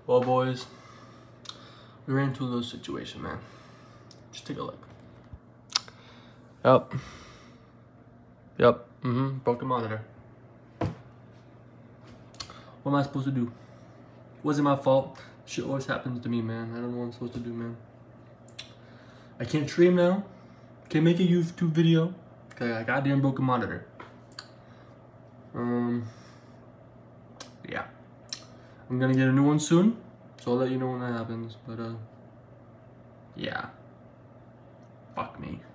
Well, boys, we ran into a little situation, man. Just take a look. Yep. Broken monitor. What am I supposed to do? Wasn't my fault. Shit always happens to me, man. I don't know what I'm supposed to do, man. I can't stream now. Can't make a YouTube video because I got a goddamn broken monitor. Yeah. I'm gonna get a new one soon, so I'll let you know when that happens. But yeah. Fuck me.